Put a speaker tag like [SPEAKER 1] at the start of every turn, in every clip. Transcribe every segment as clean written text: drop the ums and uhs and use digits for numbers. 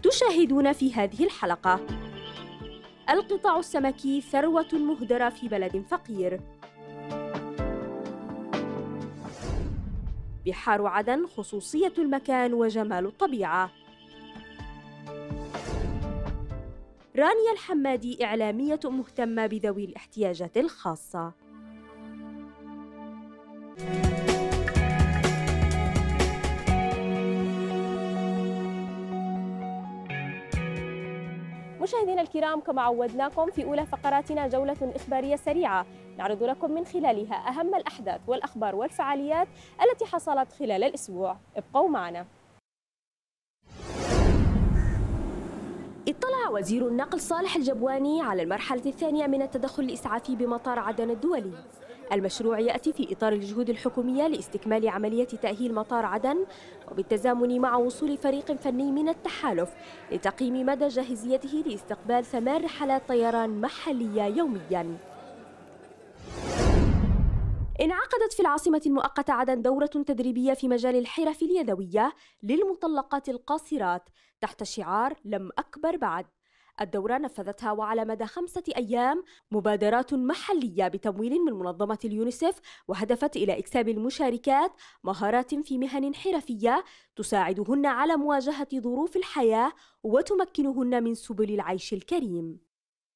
[SPEAKER 1] تشاهدون في هذه الحلقة. القطاع السمكي ثروة مهدرة في بلد فقير. بحار عدن خصوصية المكان وجمال الطبيعة. رانيا الحمادي إعلامية مهتمة بذوي الاحتياجات الخاصة. مشاهدينا الكرام، كما عودناكم في أولى فقراتنا جولة إخبارية سريعة نعرض لكم من خلالها أهم الأحداث والأخبار والفعاليات التي حصلت خلال الأسبوع. ابقوا معنا. اطلع وزير النقل صالح الجبواني على المرحلة الثانية من التدخل الإسعافي بمطار عدن الدولي. المشروع يأتي في إطار الجهود الحكومية لاستكمال عملية تأهيل مطار عدن، وبالتزامن مع وصول فريق فني من التحالف لتقييم مدى جاهزيته لاستقبال 8 رحلات طيران محلية يومياً. انعقدت في العاصمة المؤقتة عدن دورة تدريبية في مجال الحرف اليدوية للمطلقات القاصرات تحت شعار لم أكبر بعد. الدورة نفذتها وعلى مدى 5 أيام مبادرات محلية بتمويل من منظمة اليونيسف، وهدفت إلى إكساب المشاركات مهارات في مهن حرفية تساعدهن على مواجهة ظروف الحياة وتمكنهن من سبل العيش الكريم.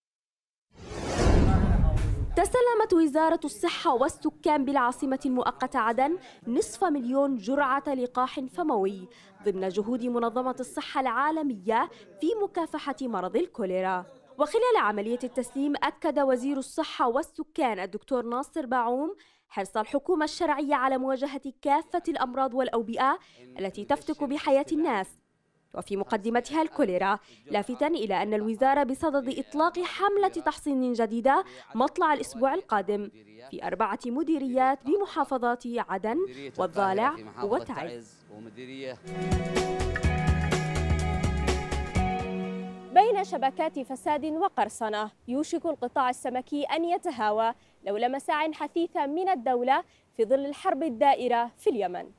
[SPEAKER 1] تسلمت وزارة الصحة والسكان بالعاصمة المؤقتة عدن 500,000 جرعة لقاح فموي ضمن جهود منظمة الصحة العالمية في مكافحة مرض الكوليرا. وخلال عملية التسليم أكد وزير الصحة والسكان الدكتور ناصر باعوم حرص الحكومة الشرعية على مواجهة كافة الأمراض والأوبئة التي تفتك بحياة الناس، وفي مقدمتها الكوليرا، لافتاً إلى أن الوزارة بصدد إطلاق حملة تحصين جديدة مطلع الأسبوع القادم في 4 مديريات بمحافظات عدن والضالع وتعز. بين شبكات فساد وقرصنة يوشك القطاع السمكي أن يتهاوى لولا مساع حثيثة من الدولة في ظل الحرب الدائرة في اليمن.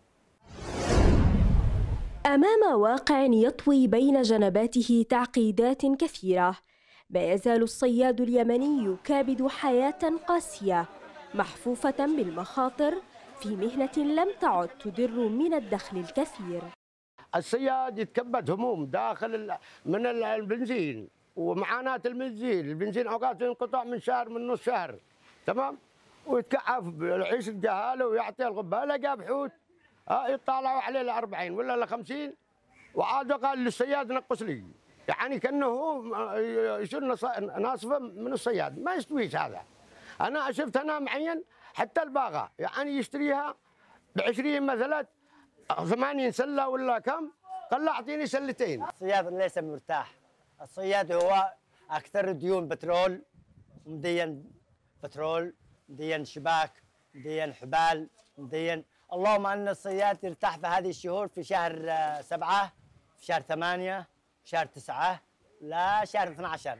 [SPEAKER 1] أمام واقع يطوي بين جنباته تعقيدات كثيرة، لا يزال الصياد اليمني يكابد حياة قاسية محفوفة بالمخاطر في مهنة لم تعد تدر من الدخل الكثير.
[SPEAKER 2] الصياد يتكبد هموم داخل من البنزين ومعاناة البنزين أوقات ينقطع من شهر من نص شهر، تمام، ويتكعف يعيش الجهالة ويعطي الغبالة جاب حوت يطالعوا عليه ل 40 ولا ل 50، وعاد قال للصياد نقص لي، يعني كأنه هو يصير ناصفه من الصياد، ما يستويش هذا. أنا شفت أنا معين حتى الباغة يعني يشتريها ب20 مثلا 80 سلة ولا كم، قال له أعطيني سلتين.
[SPEAKER 3] الصياد ليس مرتاح، الصياد هو أكثر ديون بترول، مدين بترول، مدين شباك، مدين حبال، مدين. اللهم أن الصياد يرتاح في هذه الشهور، في شهر 7، في شهر 8، في شهر 9، لا شهر 12.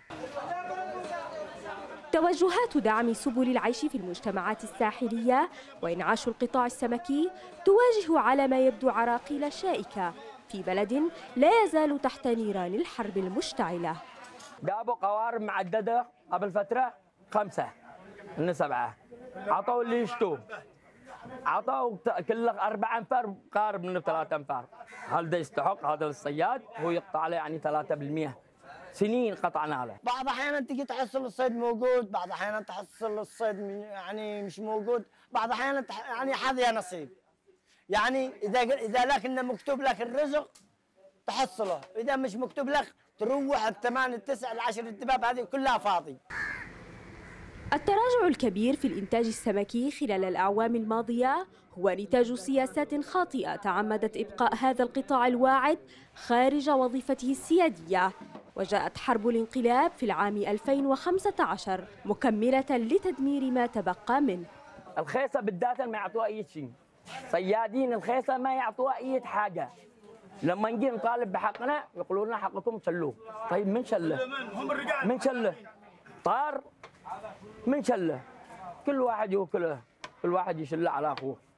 [SPEAKER 1] توجهات دعم سبل العيش في المجتمعات الساحلية وإنعاش القطاع السمكي تواجه على ما يبدو عراقيل شائكة في بلد لا يزال تحت نيران الحرب المشتعلة.
[SPEAKER 4] جابوا قوارب معددة قبل فترة 5 من 7، عطوا اللي يشتوا، عطوا كل 4 أنفار قارب من 3 أنفار. هل ده يستحق هذا الصياد؟ هو يقطع عليه يعني 3%. سنين قطعنا له.
[SPEAKER 3] بعض الأحيان تجي تحصل الصيد موجود، بعض الأحيان تحصل الصيد يعني مش موجود، بعض الأحيان يعني حظ يا نصيب. يعني إذا لكن مكتوب لك الرزق تحصله، إذا مش مكتوب لك تروح ب8 9 10 الدباب هذه كلها فاضي.
[SPEAKER 1] التراجع الكبير في الإنتاج السمكي خلال الأعوام الماضية هو نتاج سياسات خاطئة تعمدت إبقاء هذا القطاع الواعد خارج وظيفته السيادية، وجاءت حرب الانقلاب في العام 2015 مكملة لتدمير ما تبقى منه.
[SPEAKER 4] الخيصة بالذات ما يعطوها أي شيء، صيادين الخيصة ما يعطوها أي حاجة. لما نجي نطالب بحقنا يقولوا لنا حقكم شلوه. طيب من شله؟ من شله؟ طار من شله، كل واحد يوكله، كل واحد يشله على أخوه.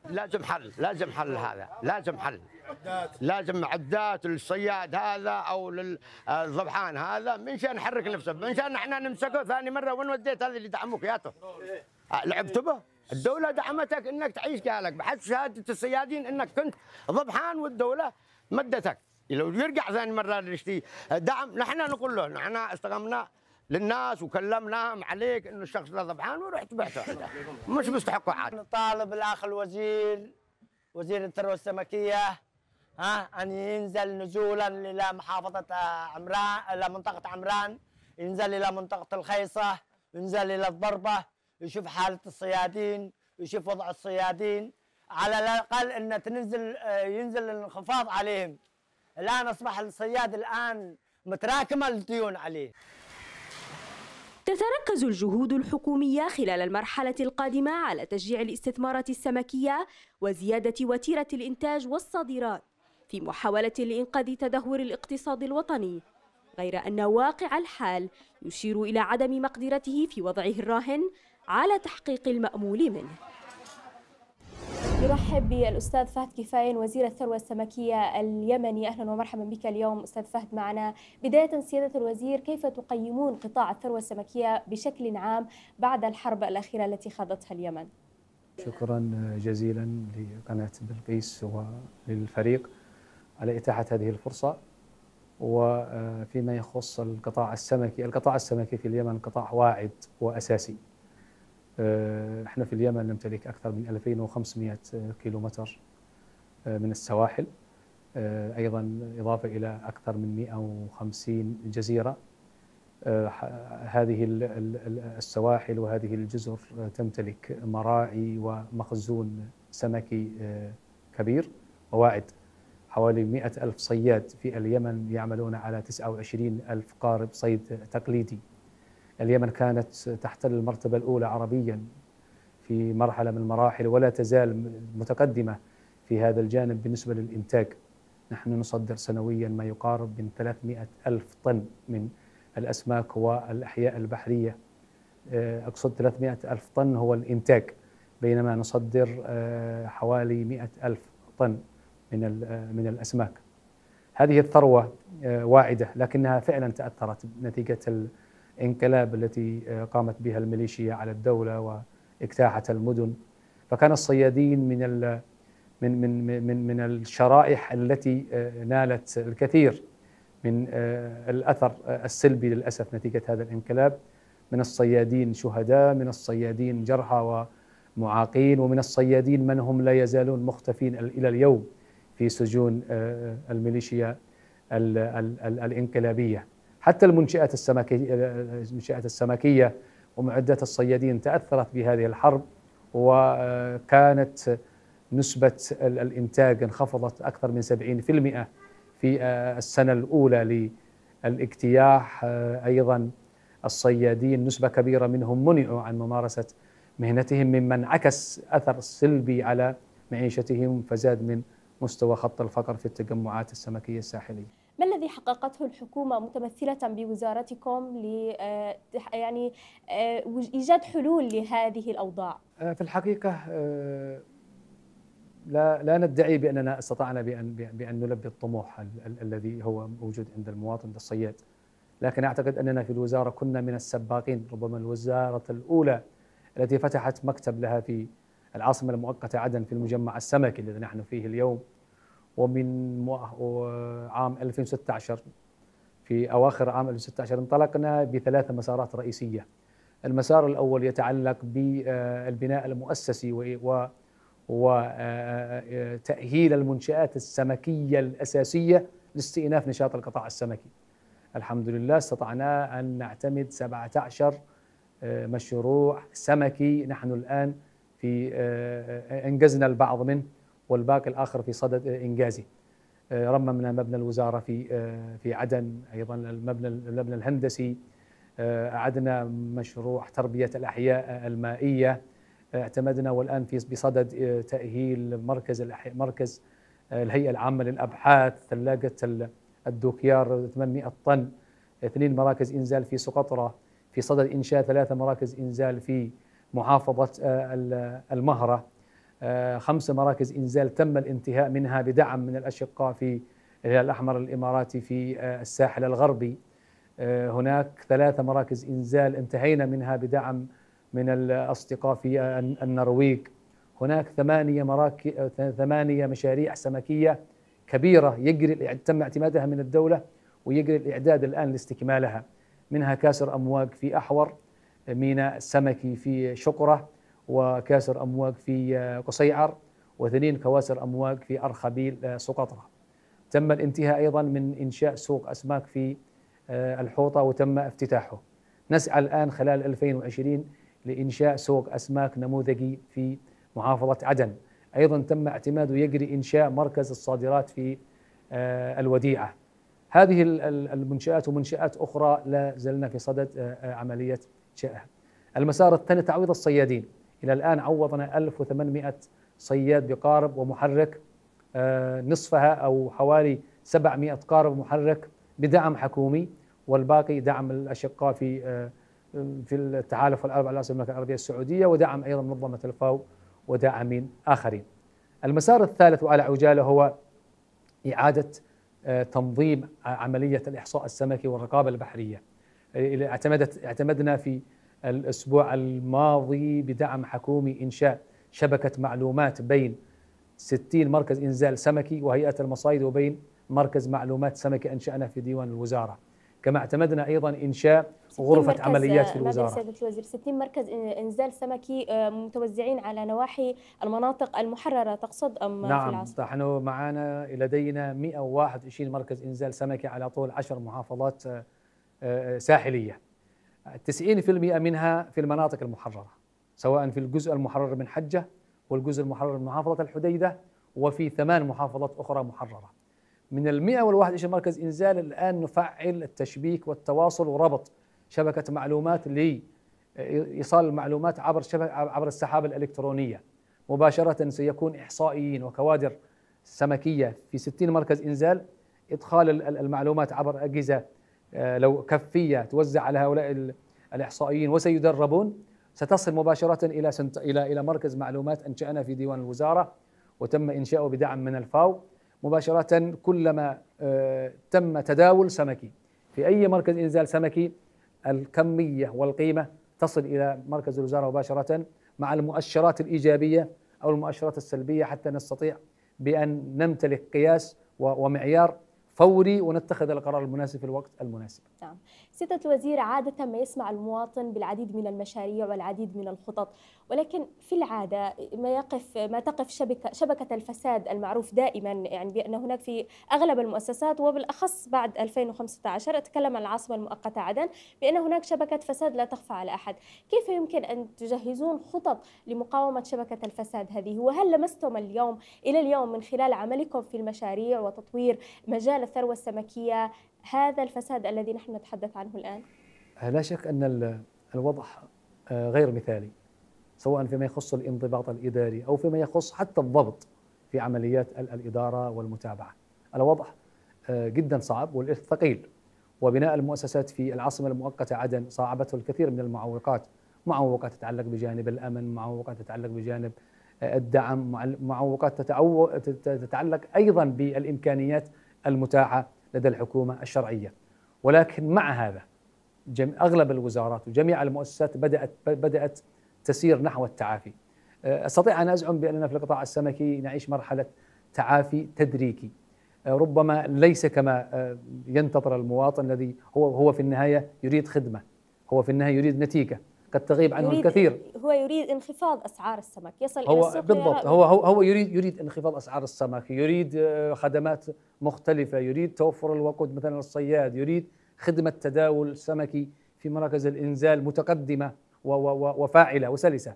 [SPEAKER 2] لازم حل هذا، لازم حل، لازم معدات للصياد هذا او للضبحان هذا منشان نحرك نفسه، منشان احنا نمسكه ثاني مره. وين وديت هذا اللي دعموك ياته؟ لعبت به؟ الدوله دعمتك انك تعيش كالك بحسب شهاده الصيادين انك كنت ضبحان، والدوله مدتك. لو يرجع ثاني مره نشتي دعم، نحن نقول له نحن استقمنا للناس وكلمناهم عليك انه الشخص ذا ضبحان ورحت بعته عنده، مش مستحقه عاد.
[SPEAKER 3] نطالب الاخ الوزير، وزير الثروه السمكيه، ان ينزل نزولا الى محافظه عمران، الى منطقه عمران، ينزل الى منطقه الخيصه، ينزل الى الضربه، يشوف حاله الصيادين، يشوف وضع الصيادين، على الاقل ان ينزل الانخفاض عليهم. الان اصبح الصياد الان متراكمه الديون عليه.
[SPEAKER 1] تتركز الجهود الحكومية خلال المرحلة القادمة على تشجيع الاستثمارات السمكية وزيادة وتيرة الإنتاج والصادرات في محاولة لإنقاذ تدهور الاقتصاد الوطني، غير أن واقع الحال يشير إلى عدم مقدرته في وضعه الراهن على تحقيق المأمول منه.
[SPEAKER 5] نرحب بالأستاذ فهد كفاين وزير الثروة السمكية اليمني. أهلا ومرحبا بك اليوم أستاذ فهد معنا. بداية سيادة الوزير، كيف تقيمون قطاع الثروة السمكية بشكل عام بعد الحرب الأخيرة التي خاضتها اليمن؟
[SPEAKER 6] شكرا جزيلا لقناة بلقيس وللفريق على إتاحة هذه الفرصة. وفيما يخص القطاع السمكي في اليمن قطاع واعد وأساسي. احنا في اليمن نمتلك أكثر من 2500 كيلومتر من السواحل، أيضا إضافة إلى أكثر من 150 جزيرة. هذه السواحل وهذه الجزر تمتلك مراعي ومخزون سمكي كبير وواعد. حوالي 100,000 صياد في اليمن يعملون على 29,000 قارب صيد تقليدي. اليمن كانت تحتل المرتبة الأولى عربيا في مرحلة من المراحل، ولا تزال متقدمة في هذا الجانب بالنسبة للإنتاج. نحن نصدر سنويا ما يقارب من 300,000 طن من الأسماك والأحياء البحرية. أقصد 300,000 طن هو الإنتاج، بينما نصدر حوالي 100,000 طن من الأسماك. هذه الثروة واعدة، لكنها فعلا تأثرت نتيجة الانقلاب التي قامت بها الميليشيا على الدولة واجتاحت المدن. فكان الصيادين من الشرائح التي نالت الكثير من الأثر السلبي للأسف نتيجة هذا الانقلاب. من الصيادين شهداء، من الصيادين جرحى ومعاقين، ومن الصيادين من هم لا يزالون مختفين إلى اليوم في سجون الميليشيا الانقلابية. حتى المنشآت السمكية ومعدات الصيادين تأثرت بهذه الحرب، وكانت نسبة الإنتاج انخفضت أكثر من 70% في السنة الأولى للاجتياح. أيضا الصيادين نسبة كبيرة منهم منعوا عن ممارسة مهنتهم، مما انعكس أثر سلبي على معيشتهم، فزاد من مستوى خط الفقر في التجمعات السمكية الساحلية.
[SPEAKER 5] ما الذي حققته الحكومة متمثلة بوزارتكم إيجاد حلول لهذه الأوضاع؟
[SPEAKER 6] في الحقيقة لا ندعي بأننا استطعنا بأن نلبي الطموح الذي هو موجود عند المواطن، عند الصياد، لكن أعتقد أننا في الوزارة كنا من السباقين، ربما الوزارة الأولى التي فتحت مكتب لها في العاصمة المؤقتة عدن في المجمع السمكي الذي نحن فيه اليوم. ومن عام 2016 في أواخر عام 2016 انطلقنا ب3 مسارات رئيسية. المسار الأول يتعلق بالبناء المؤسسي وتأهيل المنشآت السمكية الأساسية لاستئناف نشاط القطاع السمكي. الحمد لله استطعنا أن نعتمد 17 مشروع سمكي، نحن الآن انجزنا البعض منه والباقي الآخر في صدد إنجازه. رممنا مبنى الوزارة في عدن، أيضا المبنى الهندسي، أعدنا مشروع تربية الأحياء المائية، اعتمدنا والآن بصدد تأهيل مركز الهيئة العامة للأبحاث، ثلاجة الدوكيار 800 طن، 2 مراكز إنزال في سقطرى، في صدد إنشاء 3 مراكز إنزال في محافظة المهرة. 5 مراكز إنزال تم الانتهاء منها بدعم من الأشقاء في الهلال الأحمر الإماراتي في الساحل الغربي. هناك 3 مراكز إنزال انتهينا منها بدعم من الأصدقاء في النرويج. هناك 8 مشاريع سمكية كبيرة تم اعتمادها من الدولة ويجري الإعداد الآن لاستكمالها، منها كاسر أمواج في أحور، ميناء سمكي في شقرة، وكاسر أمواج في قصيعر، و2 كواسر أمواج في أرخبيل سقطرى. تم الانتهاء أيضا من إنشاء سوق أسماك في الحوطة وتم افتتاحه. نسعى الآن خلال 2020 لإنشاء سوق أسماك نموذجي في محافظة عدن. أيضا تم اعتماد ويجري إنشاء مركز الصادرات في الوديعة. هذه المنشآت ومنشآت أخرى لا زلنا في صدد عملية إنشائها. المسار الثاني تعويض الصيادين. إلى الآن عوضنا 1800 صياد بقارب ومحرك، نصفها أو حوالي 700 قارب محرك بدعم حكومي، والباقي دعم الأشقاء في التحالف والأربع العاصمة المملكة العربية السعودية، ودعم أيضا منظمة الفاو وداعمين آخرين. المسار الثالث وعلى عجالة هو إعادة تنظيم عملية الإحصاء السمكي والرقابة البحرية. اعتمدنا في الأسبوع الماضي بدعم حكومي إنشاء شبكة معلومات بين 60 مركز إنزال سمكي وهيئة المصايد، وبين مركز معلومات سمكي أنشأنا في ديوان الوزارة. كما اعتمدنا أيضا إنشاء غرفة عمليات في الوزارة.
[SPEAKER 5] سيادة الوزير 60 مركز إنزال سمكي متوزعين على نواحي المناطق المحررة تقصد أم
[SPEAKER 6] نعم،
[SPEAKER 5] في العاصمة؟
[SPEAKER 6] نحن معنا لدينا 121 مركز إنزال سمكي على طول 10 محافظات ساحلية. 90% منها في المناطق المحررة، سواء في الجزء المحرر من حجة والجزء المحرر من محافظة الحديدة، وفي 8 محافظات أخرى محررة. من 121 مركز إنزال الآن نفعل التشبيك والتواصل وربط شبكة معلومات لإيصال المعلومات عبر السحابة الإلكترونية مباشرة. سيكون إحصائيين وكوادر سمكية في 60 مركز إنزال، إدخال المعلومات عبر أجهزة لو كفية توزع على هؤلاء الإحصائيين وسيدربون، ستصل مباشرة إلى مركز معلومات أنشأنا في ديوان الوزارة وتم إنشاؤه بدعم من الفاو. مباشرة كلما تم تداول سمكي في أي مركز إنزال سمكي، الكمية والقيمة تصل إلى مركز الوزارة مباشرة مع المؤشرات الإيجابية أو المؤشرات السلبية، حتى نستطيع بأن نمتلك قياس ومعيار فوري ونتخذ القرار المناسب في الوقت المناسب.
[SPEAKER 5] نعم. سيادة الوزير، عادة ما يسمع المواطن بالعديد من المشاريع والعديد من الخطط، ولكن في العادة ما تقف شبكة الفساد المعروف دائما، يعني بأن هناك في أغلب المؤسسات وبالأخص بعد 2015 أتكلم عن العاصمة المؤقتة عدن، بأن هناك شبكة فساد لا تخفى على أحد. كيف يمكن أن تجهزون خطط لمقاومة شبكة الفساد هذه؟ وهل لمستم إلى اليوم من خلال عملكم في المشاريع وتطوير مجال الثروة السمكية هذا الفساد الذي نحن نتحدث عنه الآن؟
[SPEAKER 6] لا شك أن الوضع غير مثالي، سواء فيما يخص الانضباط الإداري أو فيما يخص حتى الضبط في عمليات الإدارة والمتابعة. الوضع جدا صعب والإثم ثقيل، وبناء المؤسسات في العاصمة المؤقتة عدن صاعبته الكثير من المعوقات، معوقات تتعلق بجانب الأمن، معوقات تتعلق بجانب الدعم، معوقات تتعلق أيضا بالإمكانيات المتاحة لدى الحكومة الشرعية. ولكن مع هذا أغلب الوزارات وجميع المؤسسات بدأت تسير نحو التعافي. أستطيع أن أزعم بأننا في القطاع السمكي نعيش مرحلة تعافي تدريجي، ربما ليس كما ينتظر المواطن الذي هو في النهاية يريد خدمة، هو في النهاية يريد نتيجة قد تغيب عنه الكثير.
[SPEAKER 5] هو يريد انخفاض أسعار السمك، يصل
[SPEAKER 6] إلى
[SPEAKER 5] السوق
[SPEAKER 6] بالضبط. هو يريد انخفاض أسعار السمك، يريد خدمات مختلفة، يريد توفر الوقود مثلا للصياد، يريد خدمة تداول سمكي في مراكز الإنزال متقدمة وفاعلة وسلسة.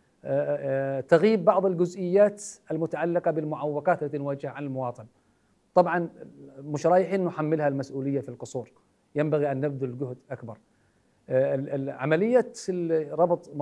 [SPEAKER 6] تغيب بعض الجزئيات المتعلقة بالمعوقات التي نواجهها عن المواطن. طبعا مش رايحين نحملها المسؤولية في القصور، ينبغي أن نبذل جهد أكبر. عملية ربط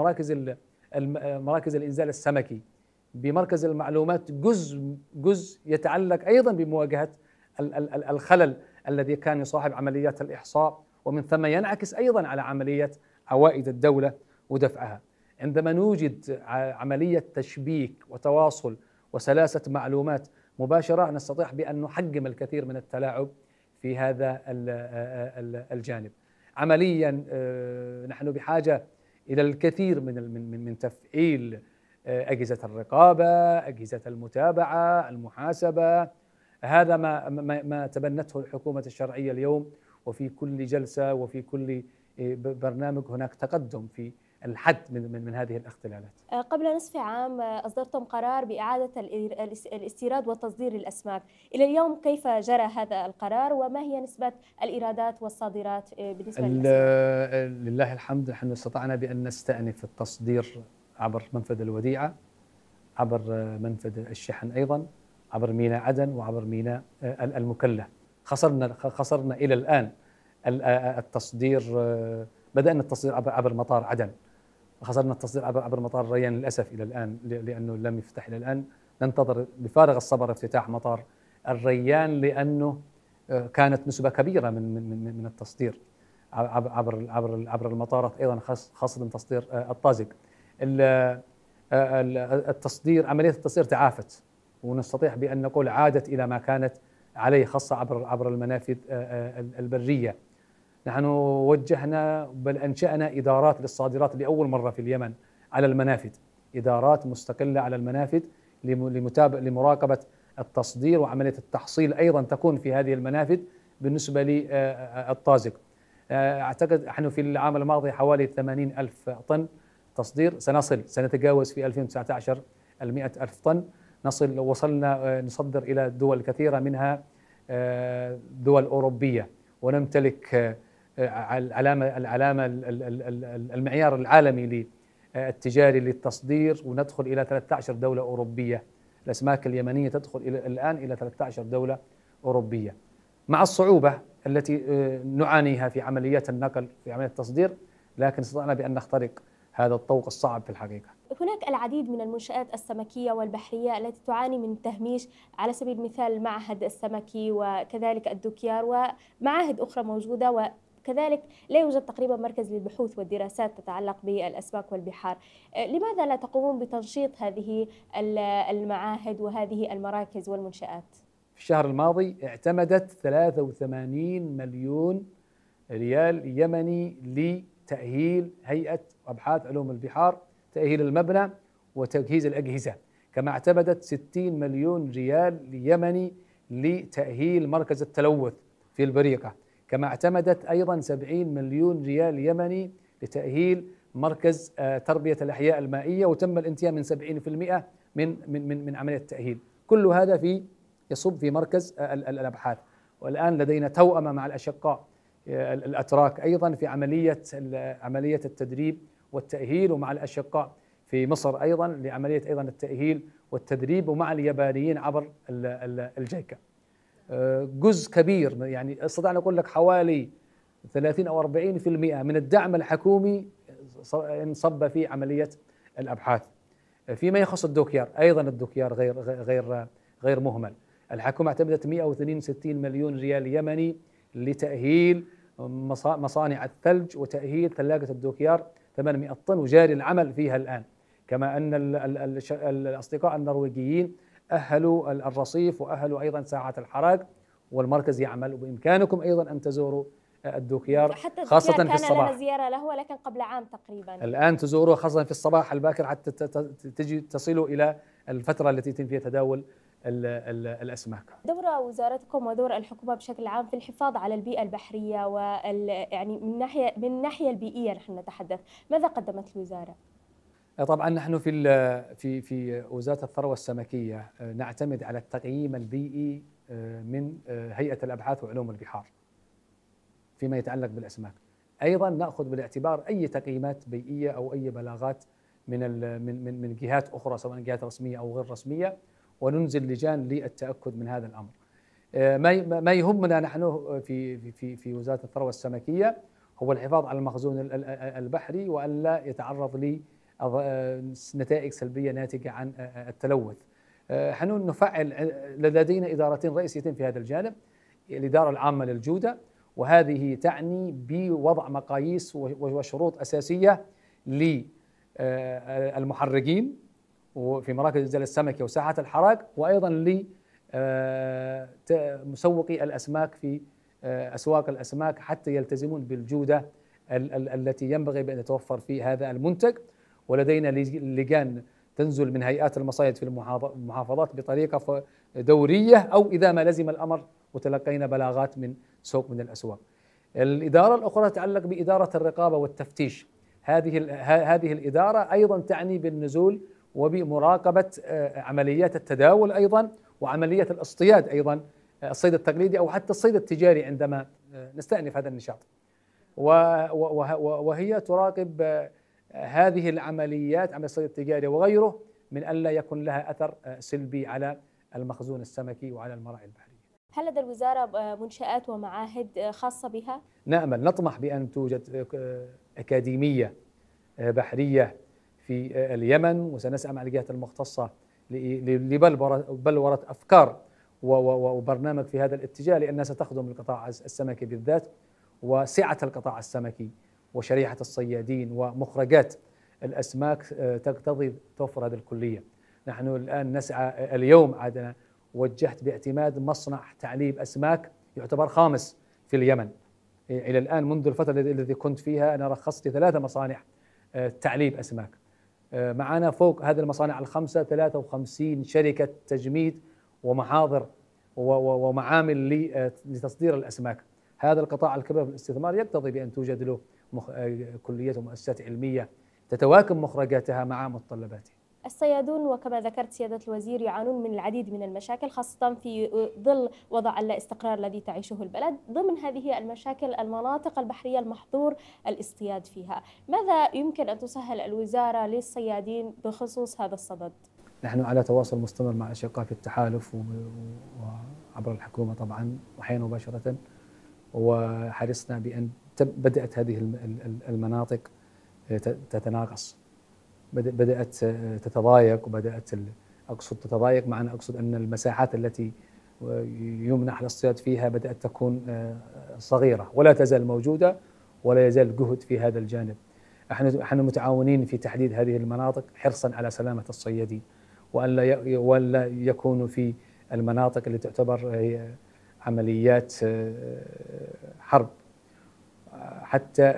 [SPEAKER 6] مراكز الإنزال السمكي بمركز المعلومات جزء يتعلق أيضا بمواجهة الخلل الذي كان يصاحب عمليات الإحصاء، ومن ثم ينعكس أيضا على عملية عوائد الدولة ودفعها. عندما نوجد عملية تشبيك وتواصل وسلاسة معلومات مباشرة، نستطيع بأن نحجم الكثير من التلاعب في هذا الجانب. عمليا نحن بحاجة إلى الكثير من تفعيل أجهزة الرقابة، أجهزة المتابعة، المحاسبة. هذا ما تبنته الحكومة الشرعية اليوم، وفي كل جلسة وفي كل برنامج هناك تقدم في الحد من هذه الاختلالات.
[SPEAKER 5] قبل نصف عام أصدرتم قرار بإعادة الاستيراد والتصدير للأسماك. إلى اليوم كيف جرى هذا القرار وما هي نسبة الإيرادات والصادرات بالنسبة للأسماك؟
[SPEAKER 6] لله الحمد، نحن استطعنا بأن نستأنف التصدير عبر منفذ الوديعة، عبر منفذ الشحن أيضا، عبر ميناء عدن وعبر ميناء المكلا. خسرنا إلى الآن التصدير، بدأنا التصدير عبر مطار عدن، خسرنا التصدير عبر مطار الريان للأسف إلى الآن، لأنه لم يفتح إلى الآن. ننتظر بفارغ الصبر افتتاح مطار الريان، لأنه كانت نسبة كبيرة من التصدير عبر المطارات، أيضا خاصة تصدير الطازج. التصدير، عملية التصدير تعافت، ونستطيع بأن نقول عادت إلى ما كانت عليه، خاصة عبر المنافذ البرية. نحن وجهنا بل أنشأنا إدارات للصادرات لأول مرة في اليمن على المنافذ، إدارات مستقلة على المنافذ لمراقبة التصدير، وعملية التحصيل أيضا تكون في هذه المنافذ. بالنسبة للطازج، أعتقد نحن في العام الماضي حوالي 80,000 طن تصدير، سنتجاوز في 2019 100,000 طن. وصلنا نصدر إلى دول كثيرة، منها دول أوروبية، ونمتلك المعيار العالمي التجاري للتصدير، وندخل إلى 13 دولة أوروبية. الأسماك اليمنية تدخل الآن إلى 13 دولة أوروبية، مع الصعوبة التي نعانيها في عمليات النقل في عملية التصدير، لكن استطعنا بأن نخترق هذا الطوق الصعب في الحقيقة.
[SPEAKER 5] هناك العديد من المنشآت السمكية والبحرية التي تعاني من تهميش، على سبيل المثال المعهد السمكي وكذلك الدوكيار ومعاهد أخرى موجودة، وكذلك لا يوجد تقريبا مركز للبحوث والدراسات تتعلق بالأسماك والبحار. لماذا لا تقومون بتنشيط هذه المعاهد وهذه المراكز والمنشآت؟
[SPEAKER 6] في الشهر الماضي اعتمدت 83 مليون ريال يمني لتأهيل هيئة أبحاث علوم البحار، تأهيل المبنى وتجهيز الأجهزة، كما اعتمدت 60 مليون ريال يمني لتأهيل مركز التلوث في البريقة، كما اعتمدت أيضا 70 مليون ريال يمني لتأهيل مركز تربية الأحياء المائية، وتم الانتهاء من 70% من عملية التأهيل. كل هذا يصب في مركز الأبحاث. والآن لدينا توأمة مع الأشقاء الأتراك أيضا في عملية التدريب والتأهيل، ومع الأشقاء في مصر أيضا لعملية أيضا التأهيل والتدريب، ومع اليابانيين عبر الجيكا. جزء كبير، يعني استطعنا نقول لك حوالي 30 أو 40% من الدعم الحكومي انصب في عملية الأبحاث. فيما يخص الدوكيار أيضا، الدوكيار غير مهمل. الحكومة اعتمدت 162 مليون ريال يمني لتأهيل مصانع الثلج وتأهيل ثلاجة الدوكيار 800 طن، وجاري العمل فيها الآن. كما أن الأصدقاء النرويجيين أهلوا الرصيف وأهلوا أيضا ساعات الحراق، والمركز يعمل. وبإمكانكم أيضا أن تزوروا الدوكيار، خاصة في الصباح.
[SPEAKER 5] كان لنا زيارة له ولكن قبل عام تقريبا.
[SPEAKER 6] الآن تزوروه خاصة في الصباح الباكر حتى تصلوا إلى الفترة التي يتم فيها تداول الأسماك.
[SPEAKER 5] دور وزارتكم ودور الحكومة بشكل عام في الحفاظ على البيئة البحرية يعني من الناحية البيئية نحن نتحدث، ماذا قدمت الوزارة؟
[SPEAKER 6] طبعا نحن في وزارة الثروة السمكية نعتمد على التقييم البيئي من هيئة الأبحاث وعلوم البحار فيما يتعلق بالأسماك. أيضا نأخذ بالاعتبار أي تقييمات بيئية أو أي بلاغات من جهات أخرى، سواء جهات رسمية أو غير رسمية، وننزل لجان للتأكد من هذا الأمر. ما يهمنا نحن في وزارة الثروة السمكية هو الحفاظ على المخزون البحري، وألا يتعرض لنتائج سلبية ناتجة عن التلوث. نحن نفعل، لدينا إدارتين رئيسيتين في هذا الجانب: الإدارة العامة للجودة، وهذه تعني بوضع مقاييس وشروط أساسية المحرقين وفي مراكز الإنزال السمكي وساحات الحراق، وأيضا لمسوقي الأسماك في أسواق الأسماك حتى يلتزمون بالجودة التي ينبغي بأن تتوفر في هذا المنتج. ولدينا لجان تنزل من هيئات المصايد في المحافظات بطريقة دورية، أو إذا ما لزم الأمر وتلقينا بلاغات من سوق من الأسواق. الإدارة الأخرى تتعلق بإدارة الرقابة والتفتيش. هذه الإدارة أيضا تعني بالنزول وبمراقبة عمليات التداول أيضا، وعملية الاصطياد أيضا، الصيد التقليدي أو حتى الصيد التجاري عندما نستأنف هذا النشاط. وهي تراقب هذه العمليات، عمل الصيد التجاري وغيره، من ألا يكون لها أثر سلبي على المخزون السمكي وعلى المراعي البحرية.
[SPEAKER 5] هل لدى الوزارة منشآت ومعاهد خاصة بها؟
[SPEAKER 6] نأمل، نطمح بأن توجد أكاديمية بحرية في اليمن، وسنسعى مع الجهات المختصة لبلورة أفكار وبرنامج في هذا الاتجاه، لأنها ستخدم القطاع السمكي بالذات، وسعة القطاع السمكي وشريحة الصيادين ومخرجات الأسماك تقتضي توفر هذه الكلية. نحن الآن نسعى، اليوم عادنا وجهت باعتماد مصنع تعليب أسماك يعتبر خامس في اليمن. إلى الآن منذ الفترة التي كنت فيها أنا رخصت 3 مصانع تعليب أسماك. معنا فوق هذه المصانع الخمسة 53 شركة تجميد ومحاضر ومعامل لتصدير الأسماك. هذا القطاع الكبير في الاستثمار يقتضي بأن توجد له كليات ومؤسسات علمية تتواكب مخرجاتها مع متطلباتها.
[SPEAKER 5] الصيادون وكما ذكرت سيادة الوزير يعانون من العديد من المشاكل، خاصة في ظل وضع اللا استقرار الذي تعيشه البلد. ضمن هذه المشاكل المناطق البحرية المحظور الاصطياد فيها، ماذا يمكن أن تسهل الوزارة للصيادين بخصوص هذا الصدد؟
[SPEAKER 6] نحن على تواصل مستمر مع أشقاء في التحالف وعبر الحكومة طبعا وأحيانا مباشرة، وحرصنا بأن بدأت هذه المناطق تتناقص، بدأت تتضايق، وبدأت أقصد تتضايق معنى أقصد أن المساحات التي يمنح الاصطياد فيها بدأت تكون صغيرة، ولا تزال موجودة ولا يزال جهد في هذا الجانب. احنا متعاونين في تحديد هذه المناطق حرصا على سلامة الصيادين، وألا يكونوا في المناطق اللي تعتبر هي عمليات حرب، حتى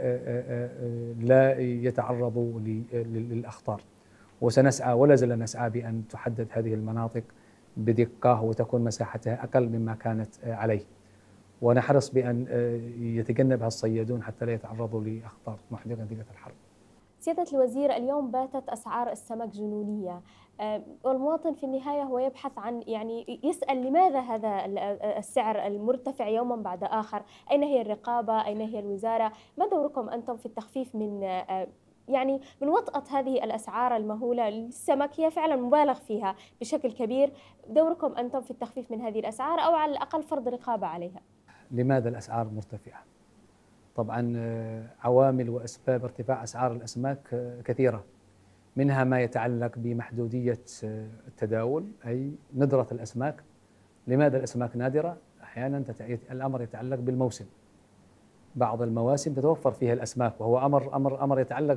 [SPEAKER 6] لا يتعرضوا للأخطار. وسنسعى ولا زلنا نسعى بأن تحدد هذه المناطق بدقة وتكون مساحتها أقل مما كانت عليه، ونحرص بأن يتجنبها الصيادون حتى لا يتعرضوا لأخطار محدقة نتيجة الحرب.
[SPEAKER 5] سيادة الوزير، اليوم باتت أسعار السمك جنونية، والمواطن في النهاية هو يبحث عن يسأل لماذا هذا السعر المرتفع يوما بعد آخر؟ أين هي الرقابة؟ أين هي الوزارة؟ ما دوركم أنتم في التخفيف من وطأة هذه الأسعار المهولة للسمك؟ هي فعلا مبالغ فيها بشكل كبير. دوركم أنتم في التخفيف من هذه الأسعار أو على الأقل فرض رقابة عليها؟
[SPEAKER 6] لماذا الأسعار مرتفعة؟ طبعا عوامل وأسباب ارتفاع أسعار الأسماك كثيرة، منها ما يتعلق بمحدودية التداول أي ندرة الأسماك. لماذا الأسماك نادرة؟ أحيانا الأمر يتعلق بالموسم، بعض المواسم تتوفر فيها الأسماك، وهو أمر يتعلق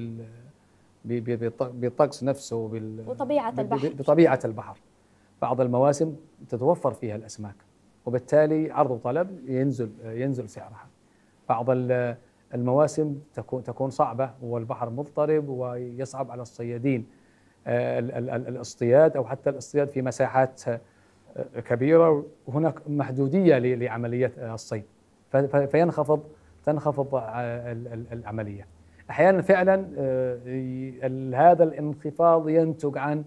[SPEAKER 6] بالطقس نفسه بطبيعة البحر. بعض المواسم تتوفر فيها الأسماك، وبالتالي عرض وطلب ينزل سعرها. بعض المواسم تكون صعبة والبحر مضطرب ويصعب على الصيادين الاصطياد أو حتى الاصطياد في مساحات كبيرة، وهناك محدودية لعملية الصيد، تنخفض العملية. أحيانا فعلا هذا الانخفاض ينتج عن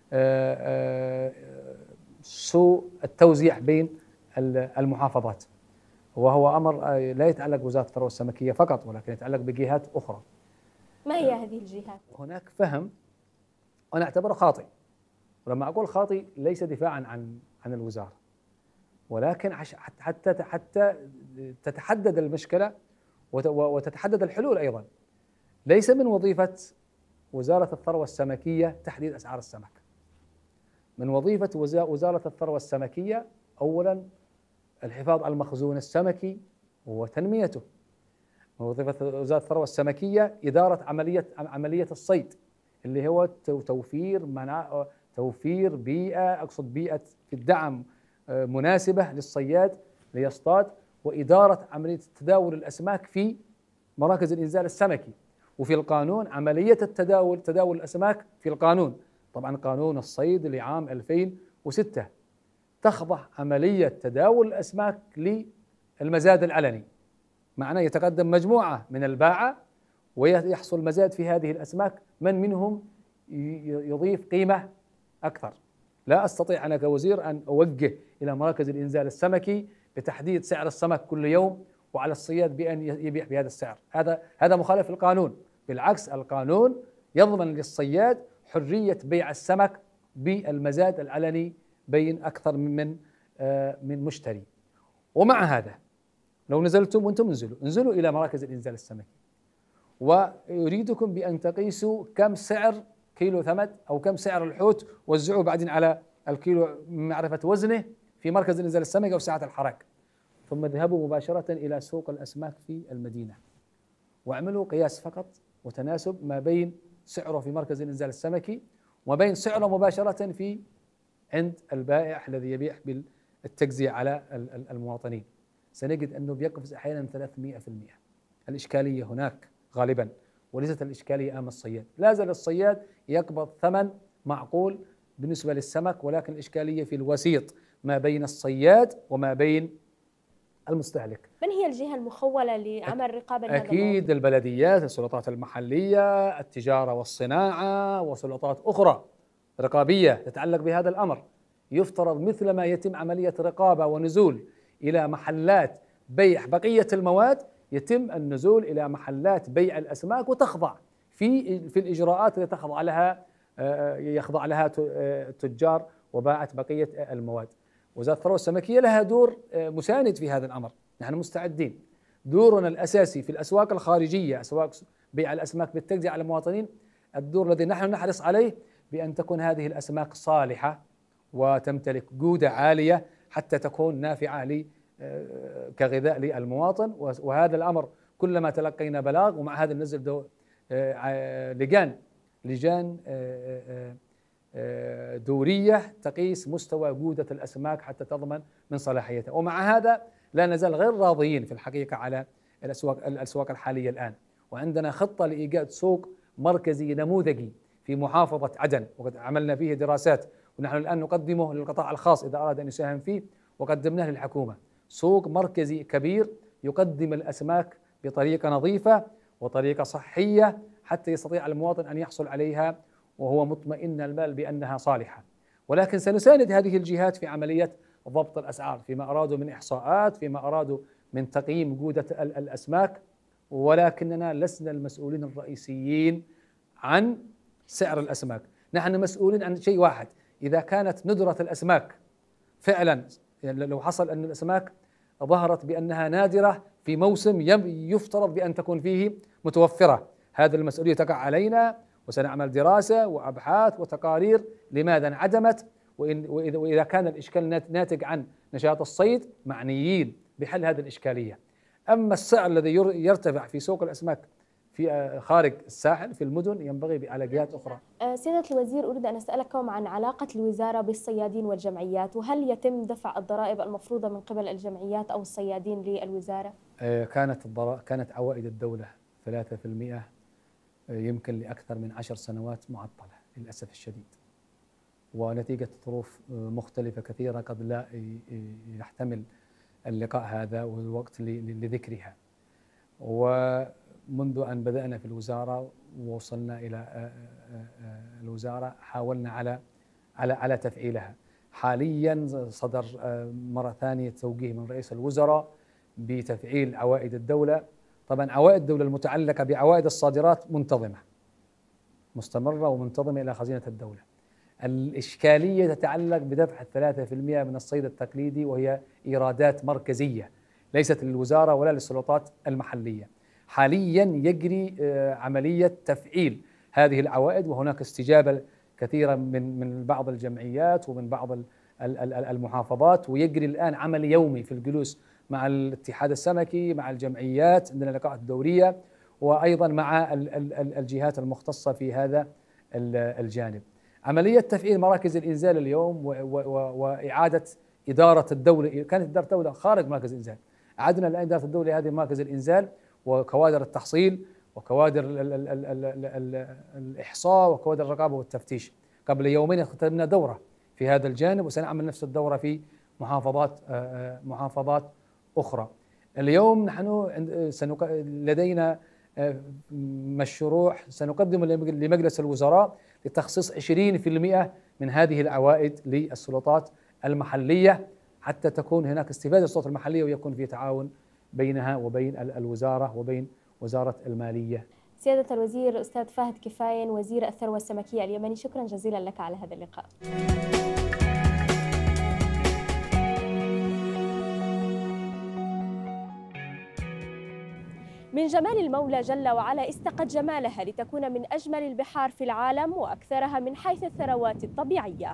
[SPEAKER 6] سوء التوزيع بين المحافظات، وهو أمر لا يتعلق بوزارة الثروة السمكية فقط، ولكن يتعلق بجهات أخرى.
[SPEAKER 5] ما هي هذه الجهات؟
[SPEAKER 6] هناك فهم أنا أعتبره خاطئ، ولما أقول خاطئ ليس دفاعا عن الوزارة، ولكن حتى تتحدد المشكلة وتتحدد الحلول أيضا. ليس من وظيفة وزارة الثروة السمكية تحديد أسعار السمك. من وظيفة وزارة الثروة السمكية أولا الحفاظ على المخزون السمكي وتنميته. وظيفة وزارة الثروة السمكية إدارة عملية الصيد، اللي هو توفير بيئة، أقصد بيئة في الدعم مناسبة للصياد ليصطاد، وإدارة عملية تداول الأسماك في مراكز الإنزال السمكي. وفي القانون عملية تداول الأسماك في القانون، طبعا قانون الصيد لعام 2006 تخضع عملية تداول الأسماك للمزاد العلني، معناه يتقدم مجموعة من الباعة ويحصل مزاد في هذه الأسماك، من منهم يضيف قيمة أكثر. لا أستطيع أنا كوزير أن أوجه إلى مراكز الإنزال السمكي بتحديد سعر السمك كل يوم وعلى الصياد بأن يبيع بهذا السعر، هذا مخالف للقانون. بالعكس، القانون يضمن للصياد حرية بيع السمك بالمزاد العلني بين أكثر من مشتري. ومع هذا لو نزلتم، وانتم انزلوا إلى مراكز الإنزال السمكي، ويريدكم بأن تقيسوا كم سعر كيلو ثمد أو كم سعر الحوت، وزعوه بعدين على الكيلو من معرفة وزنه في مركز الإنزال السمكي أو ساعة الحركة، ثم اذهبوا مباشرة إلى سوق الأسماك في المدينة واعملوا قياس فقط وتناسب ما بين سعره في مركز الإنزال السمكي وما بين سعره مباشرة عند البائع الذي يبيع بالتجزئة على المواطنين. سنجد أنه بيقفز أحيانا 300%. الإشكالية هناك غالبا، وليست الإشكالية أمام الصياد. لا زال الصياد يقبض ثمن معقول بالنسبة للسمك، ولكن الإشكالية في الوسيط ما بين الصياد وما بين المستهلك.
[SPEAKER 5] من هي الجهة المخولة لعمل رقابة لهذا الموضوع؟
[SPEAKER 6] أكيد البلديات، السلطات المحلية، التجارة والصناعة، وسلطات أخرى رقابية تتعلق بهذا الأمر. يفترض مثل ما يتم عملية رقابة ونزول إلى محلات بيع بقية المواد، يتم النزول إلى محلات بيع الأسماك وتخضع في الإجراءات التي يخضع لها تجار وباعة بقية المواد. وزارة الثروة السمكية لها دور مساند في هذا الأمر، نحن مستعدين. دورنا الأساسي في الأسواق الخارجية، أسواق بيع الأسماك بالتجزئة على المواطنين، الدور الذي نحن نحرص عليه بأن تكون هذه الأسماك صالحة وتمتلك جودة عالية حتى تكون نافعة كغذاء للمواطن. وهذا الأمر كلما تلقينا بلاغ، ومع هذا ننزل لجان دورية تقيس مستوى جودة الأسماك حتى تضمن من صلاحيتها. ومع هذا لا نزال غير راضيين في الحقيقة على الأسواق الحالية الآن، وعندنا خطة لإيجاد سوق مركزي نموذجي في محافظة عدن، وقد عملنا فيه دراسات، ونحن الآن نقدمه للقطاع الخاص إذا أراد أن يساهم فيه، وقدمناه للحكومة. سوق مركزي كبير يقدم الأسماك بطريقة نظيفة وطريقة صحية حتى يستطيع المواطن أن يحصل عليها وهو مطمئن البال بأنها صالحة. ولكن سنساند هذه الجهات في عملية ضبط الأسعار فيما أرادوا من إحصاءات، فيما أرادوا من تقييم جودة الأسماك، ولكننا لسنا المسؤولين الرئيسيين عن سعر الأسماك. نحن مسؤولين عن شيء واحد: إذا كانت ندرة الأسماك فعلا، يعني لو حصل أن الأسماك ظهرت بأنها نادرة في موسم يفترض بأن تكون فيه متوفرة، هذه المسؤولية تقع علينا، وسنعمل دراسة وأبحاث وتقارير لماذا انعدمت، وإذا كان الإشكال ناتج عن نشاط الصيد معنيين بحل هذه الإشكالية. أما السعر الذي يرتفع في سوق الأسماك في خارج الساحل في المدن ينبغي على جهات أخرى.
[SPEAKER 5] سيادة الوزير، أريد أن أسألكم عن علاقة الوزارة بالصيادين والجمعيات، وهل يتم دفع الضرائب المفروضة من قبل الجمعيات أو الصيادين للوزارة؟
[SPEAKER 6] كانت عوائد الدولة 3%، يمكن لأكثر من 10 سنوات معطلة للأسف الشديد، ونتيجة ظروف مختلفة كثيرة قد لا يحتمل اللقاء هذا والوقت لذكرها. ومنذ أن بدأنا في الوزارة ووصلنا إلى الوزارة حاولنا على تفعيلها. حاليا صدر مرة ثانية توجيه من رئيس الوزراء بتفعيل عوائد الدولة. طبعا عوائد الدولة المتعلقة بعوائد الصادرات منتظمة مستمرة ومنتظمة إلى خزينة الدولة. الإشكالية تتعلق بدفع 3% من الصيد التقليدي، وهي إيرادات مركزية ليست للوزارة ولا للسلطات المحلية. حاليا يجري عملية تفعيل هذه العوائد، وهناك استجابة كثيرة من بعض الجمعيات ومن بعض المحافظات، ويجري الآن عمل يومي في الجلوس مع الاتحاد السمكي، مع الجمعيات، عندنا لقاءات دورية، وأيضا مع الجهات المختصة في هذا الجانب. عملية تفعيل مراكز الإنزال اليوم وإعادة إدارة الدولة، كانت إدارة الدولة خارج مركز الإنزال، أعدنا الآن إدارة الدولة هذه مركز الإنزال وكوادر التحصيل وكوادر الإحصاء وكوادر الرقابة والتفتيش. قبل يومين ختمنا دورة في هذا الجانب، وسنعمل نفس الدورة في محافظات أخرى. اليوم نحن لدينا مشروع سنقدمه لمجلس الوزراء لتخصيص 20% من هذه العوائد للسلطات المحلية، حتى تكون هناك استفادة السلطات المحلية ويكون في تعاون بينها وبين الوزارة وبين وزارة المالية.
[SPEAKER 5] سيادة الوزير أستاذ فهد كفاين وزير الثروة السمكية اليمني، شكرا جزيلا لك على هذا اللقاء. من جمال المولى جل وعلا استقت جمالها لتكون من أجمل البحار في العالم وأكثرها من حيث الثروات الطبيعية.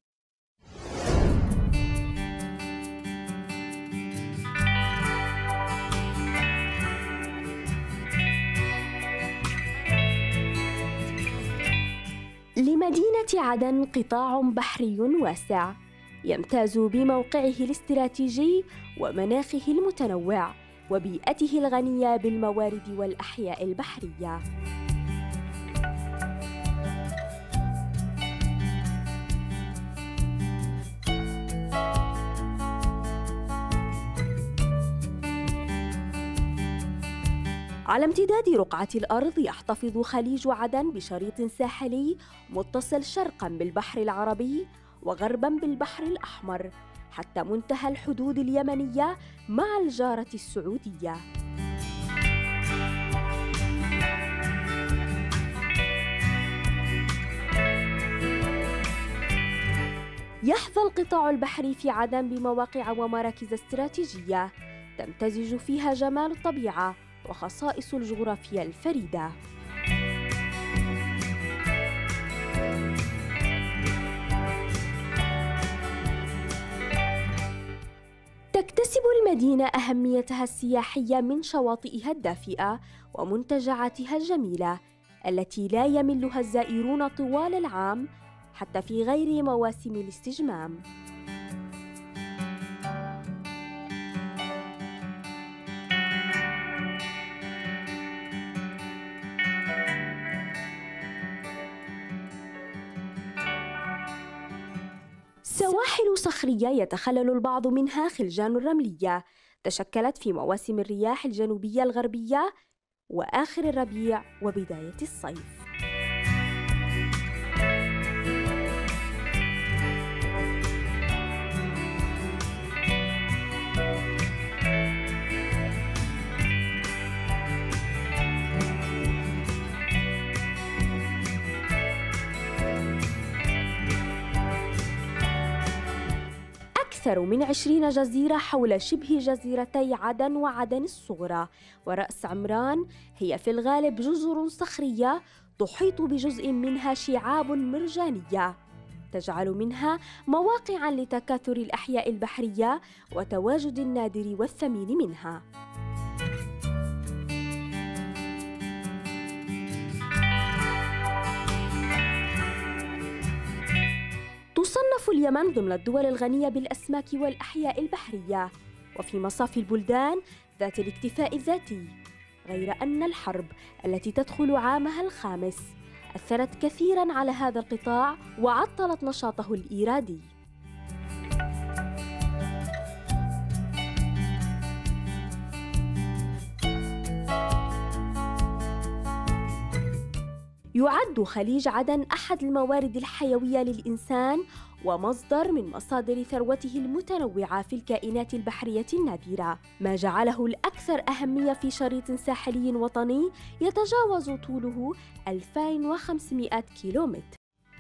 [SPEAKER 1] لمدينة عدن قطاع بحري واسع يمتاز بموقعه الاستراتيجي ومناخه المتنوع وبيئته الغنية بالموارد والأحياء البحرية. على امتداد رقعة الأرض يحتفظ خليج عدن بشريط ساحلي متصل شرقاً بالبحر العربي وغرباً بالبحر الأحمر حتى منتهى الحدود اليمنية مع الجارة السعودية. يحظى القطاع البحري في عدن بمواقع ومراكز استراتيجية تمتزج فيها جمال الطبيعة وخصائص الجغرافيا الفريدة. تكتسب المدينة أهميتها السياحية من شواطئها الدافئة ومنتجعاتها الجميلة التي لا يملها الزائرون طوال العام حتى في غير مواسم الاستجمام. سواحل صخرية يتخلل البعض منها خلجان رملية تشكلت في مواسم الرياح الجنوبية الغربية وآخر الربيع وبداية الصيف. أكثر من 20 جزيرة حول شبه جزيرتي عدن وعدن الصغرى ورأس عمران هي في الغالب جزر صخرية تحيط بجزء منها شعاب مرجانية تجعل منها مواقعاً لتكاثر الأحياء البحرية وتواجد النادر والثمين منها. تصنف اليمن ضمن الدول الغنية بالأسماك والأحياء البحرية وفي مصاف البلدان ذات الاكتفاء الذاتي، غير أن الحرب التي تدخل عامها الخامس أثرت كثيراً على هذا القطاع وعطلت نشاطه الإيرادي. يعد خليج عدن أحد الموارد الحيوية للإنسان ومصدر من مصادر ثروته المتنوعة في الكائنات البحرية النادرة، ما جعله الأكثر أهمية في شريط ساحلي وطني يتجاوز طوله 2500 كيلومتر.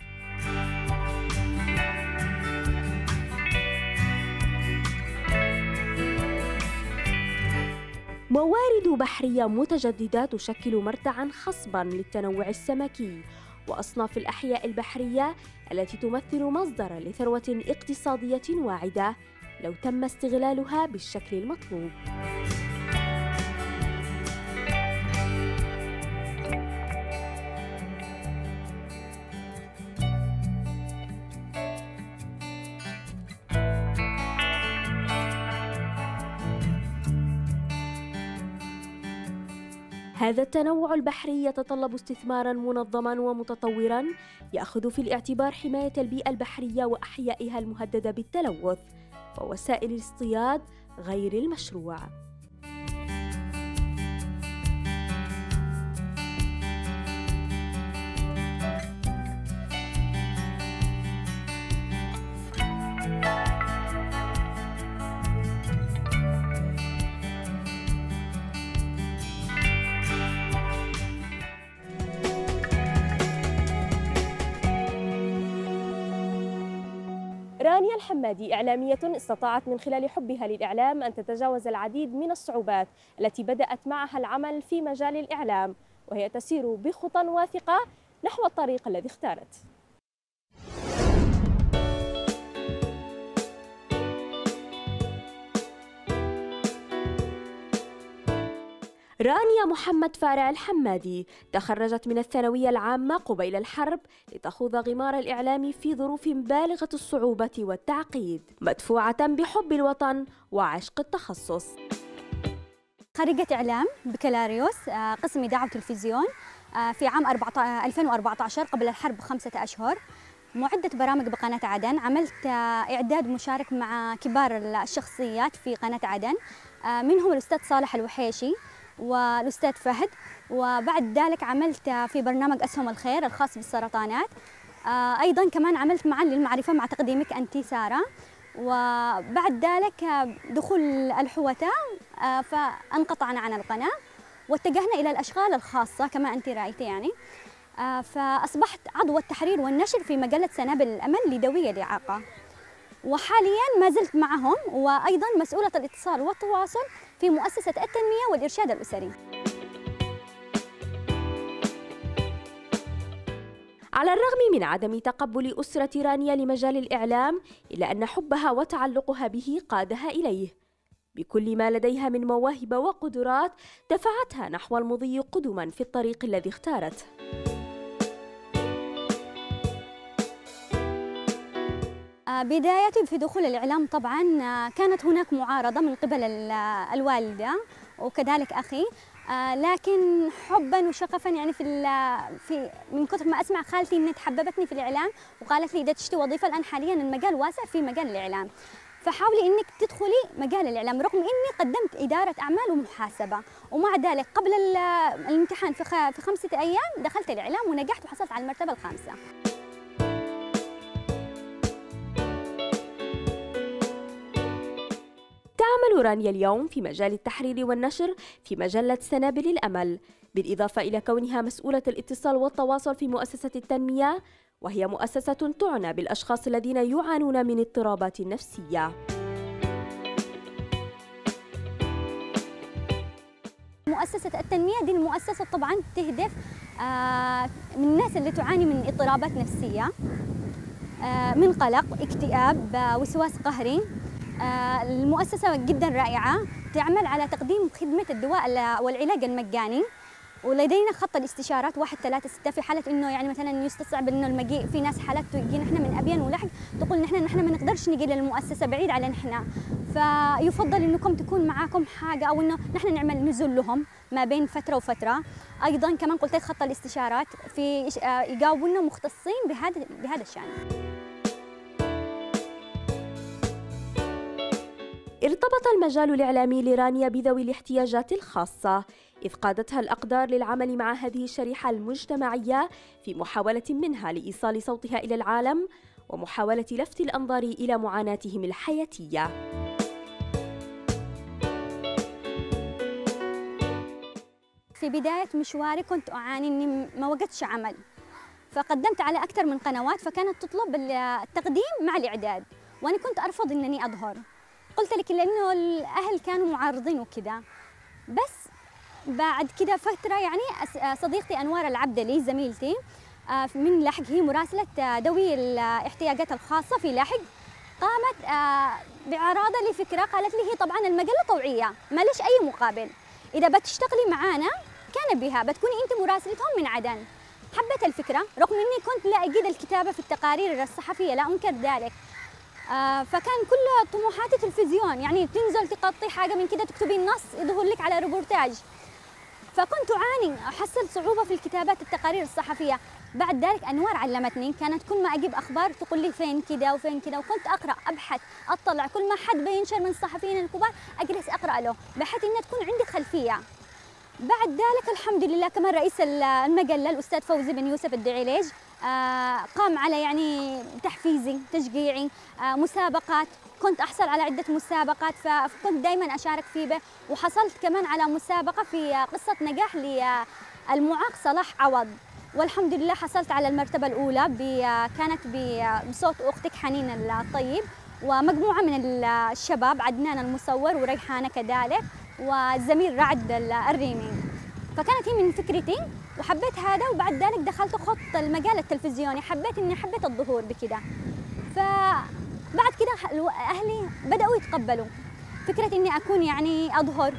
[SPEAKER 1] موارد بحرية متجددة تشكل مرتعاً خصباً للتنوع السمكي وأصناف الأحياء البحرية التي تمثل مصدراً لثروة اقتصادية واعدة لو تم استغلالها بالشكل المطلوب. هذا التنوع البحري يتطلب استثماراً منظماً ومتطوراً يأخذ في الاعتبار حماية البيئة البحرية وأحيائها المهددة بالتلوث ووسائل الاصطياد غير المشروع.
[SPEAKER 5] رانيا الحمادي إعلامية استطاعت من خلال حبها للإعلام أن تتجاوز العديد من الصعوبات التي بدأت معها العمل في مجال الإعلام، وهي تسير بخطى واثقة نحو الطريق الذي اختارت.
[SPEAKER 1] رانيا محمد فارع الحمادي تخرجت من الثانوية العامة قبيل الحرب لتخوض غمار الإعلام في ظروف بالغة الصعوبة والتعقيد، مدفوعة بحب الوطن وعشق التخصص.
[SPEAKER 7] خريجة إعلام بكالوريوس قسم إذاعة وتلفزيون في عام 2014 قبل الحرب ب5 أشهر. معدة برامج بقناة عدن، عملت إعداد مشارك مع كبار الشخصيات في قناة عدن، منهم الأستاذ صالح الوحيشي والأستاذ فهد، وبعد ذلك عملت في برنامج أسهم الخير الخاص بالسرطانات. أيضا كمان عملت معا للمعرفة مع تقديمك أنتِ سارة، وبعد ذلك دخول الحوثة فانقطعنا عن القناة واتجهنا إلى الأشغال الخاصة كما أنت رأيتي يعني. فأصبحت عضوة التحرير والنشر في مجلة سنابل الأمل لذوي الإعاقة، وحاليا ما زلت معهم، وأيضا مسؤولة الاتصال والتواصل في مؤسسة التنمية والإرشاد الأسري.
[SPEAKER 1] على الرغم من عدم تقبل أسرة رانيا لمجال الإعلام، إلا أن حبها وتعلقها به قادها إليه. بكل ما لديها من مواهب وقدرات دفعتها نحو المضي قدما في الطريق الذي اختارته.
[SPEAKER 7] بدايتي في دخول الإعلام طبعا كانت هناك معارضة من قبل الوالدة وكذلك أخي، لكن حبا وشغفا يعني في من كثر ما أسمع خالتي إنها تحببتني في الإعلام وقالت لي إذا تشتي وظيفة، الآن حاليا المجال واسع في مجال الإعلام، فحاولي إنك تدخلي مجال الإعلام، رغم إني قدمت إدارة أعمال ومحاسبة، ومع ذلك قبل الامتحان في 5 أيام دخلت الإعلام ونجحت وحصلت على المرتبة ال5.
[SPEAKER 1] تعمل رانيا اليوم في مجال التحرير والنشر في مجلة سنابل الأمل، بالإضافة إلى كونها مسؤولة الاتصال والتواصل في مؤسسة التنمية، وهي مؤسسة تعنى بالأشخاص الذين يعانون من اضطرابات نفسية.
[SPEAKER 7] مؤسسة التنمية دي المؤسسة طبعا تهدف من الناس اللي تعاني من اضطرابات نفسية، من قلق، اكتئاب، وسواس قهري. المؤسسة جدا رائعة، تعمل على تقديم خدمة الدواء والعلاج المجاني، ولدينا خط الاستشارات 136 في حالة انه يعني مثلا يستصعب انه المجيء، في ناس حالات تجينا احنا من ابين ولحق تقول نحن ما نقدرش نجي للمؤسسة بعيد على نحن، فيفضل انكم تكون معاكم حاجة او انه نحن نعمل نزول لهم ما بين فترة وفترة. ايضا كمان قلت لك خط الاستشارات في يجاوبونا مختصين بهذا الشأن.
[SPEAKER 1] ارتبط المجال الإعلامي لرانيا بذوي الاحتياجات الخاصة، إذ قادتها الأقدار للعمل مع هذه الشريحة المجتمعية في محاولة منها لإيصال صوتها إلى العالم ومحاولة لفت الأنظار إلى معاناتهم الحياتية.
[SPEAKER 7] في بداية مشواري كنت أعاني إني ما وجدتش عمل، فقدمت على أكثر من قنوات، فكانت تطلب التقديم مع الإعداد، وأنا كنت أرفض إنني أظهر. قلت لك لأنه الأهل كانوا معارضين وكذا. بس بعد كذا فترة يعني صديقتي أنوار العبدلي زميلتي من لحق، هي مراسلة ذوي الاحتياجات الخاصة في لحق، قامت بعرضها لي فكرة، قالت لي هي طبعا المجلة طوعية ما ليش أي مقابل، إذا بتشتغلي معانا كان بها بتكوني أنت مراسلتهم من عدن. حبيت الفكرة رغم أني كنت لا أجيد الكتابة في التقارير الصحفية، لا أنكر ذلك. فكان كل طموحاتي تلفزيون، يعني تنزل تقطي حاجة من كده تكتبي النص يظهر لك على ريبورتاج. فكنت أعاني أحصل صعوبة في الكتابات التقارير الصحفية. بعد ذلك أنوار علمتني، كانت كل ما أجيب أخبار تقول لي فين كده وفين كده، وكنت أقرأ أبحث أطلع كل ما حد بينشر من الصحفيين الكبار أجلس أقرأ له بحيث إنها تكون عندي خلفية. بعد ذلك الحمد لله كمان رئيس المجلة الأستاذ فوزي بن يوسف الدعيليج قام على يعني تحفيزي تشجيعي، مسابقات كنت أحصل على عدة مسابقات فكنت دائما أشارك فيه، وحصلت كمان على مسابقة في قصة نجاح للمعاق صلاح عوض، والحمد لله حصلت على المرتبة الأولى كانت بصوت أختك حنين الطيب، ومجموعة من الشباب عدنان المصور وريحانة كذلك والزميل رعد الريمي. فكانت هي من فكرتي وحبيت هذا، وبعد ذلك دخلت خط المجال التلفزيوني، حبيت الظهور بكده. فبعد كده أهلي بدأوا يتقبلوا فكرة إني أكون يعني أظهر.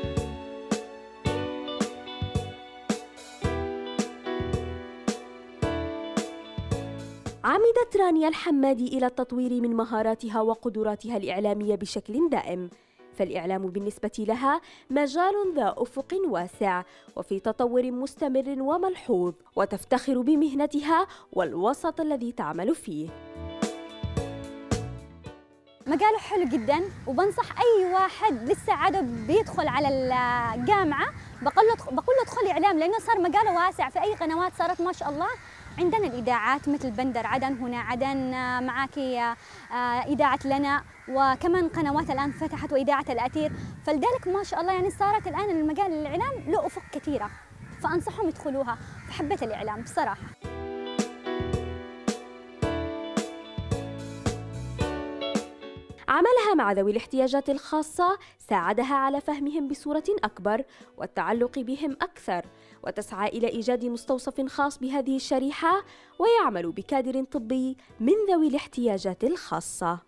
[SPEAKER 1] عمدت رانيا الحمادي إلى التطوير من مهاراتها وقدراتها الإعلامية بشكل دائم، فالإعلام بالنسبة لها مجال ذا أفق واسع وفي تطور مستمر وملحوظ، وتفتخر بمهنتها والوسط الذي تعمل فيه.
[SPEAKER 7] مجاله حلو جدا، وبنصح أي واحد لسه عاده بيدخل على الجامعة بقول له ادخل إعلام، لأنه صار مجاله واسع. في أي قنوات صارت ما شاء الله عندنا الإذاعات مثل بندر عدن، هنا عدن معك إذاعة لنا، وكمان قنوات الآن فتحت وإذاعة الأثير، فلذلك ما شاء الله يعني صارت الآن المجال الإعلام له أفق كثيرة، فأنصحهم يدخلوها. فحبيت الإعلام بصراحة.
[SPEAKER 1] عملها مع ذوي الاحتياجات الخاصة ساعدها على فهمهم بصورة أكبر والتعلق بهم أكثر، وتسعى إلى إيجاد مستوصف خاص بهذه الشريحة، ويعمل بكادر طبي من ذوي الاحتياجات الخاصة.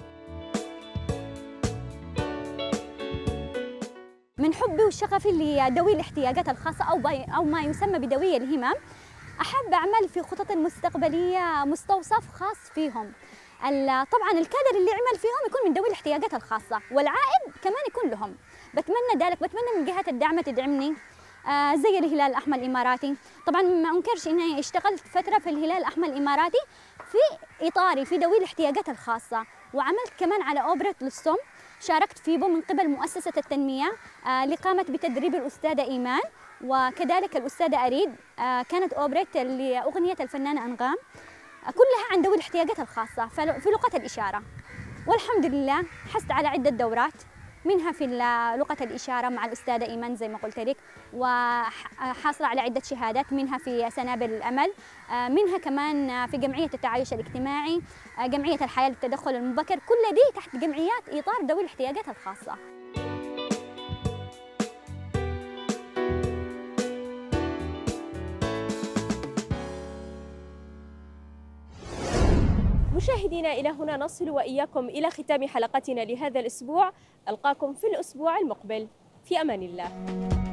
[SPEAKER 7] من حبي وشغفي لذوي الاحتياجات الخاصة أو ما يسمى بذوي الهمم، أحب أعمل في خطط المستقبلية مستوصف خاص فيهم. طبعا الكادر اللي يعمل فيهم يكون من ذوي الاحتياجات الخاصة، والعائد كمان يكون لهم. بتمنى ذلك، بتمنى من جهة الدعم تدعمني زي الهلال الأحمر الإماراتي. طبعا ما أنكرش إني اشتغلت فترة في الهلال الأحمر الإماراتي في إطاري في ذوي الاحتياجات الخاصة، وعملت كمان على أوبرة للصم، شاركت فيه من قبل مؤسسة التنمية اللي قامت بتدريب الأستاذة إيمان وكذلك الأستاذة أريد. كانت أوبرة لأغنية الفنانة أنغام، كلها عن ذوي الاحتياجات الخاصة في لغة الإشارة. والحمد لله حصلت على عدة دورات، منها في لغة الإشارة مع الأستاذة إيمان زي ما قلت لك، وحاصلة على عدة شهادات، منها في سنابل الأمل، منها كمان في جمعية التعايش الاجتماعي، جمعية الحياة للتدخل المبكر، كل دي تحت جمعيات إطار ذوي الاحتياجات الخاصة.
[SPEAKER 5] مشاهدينا، إلى هنا نصل وإياكم إلى ختام حلقتنا لهذا الأسبوع. ألقاكم في الأسبوع المقبل، في أمان الله.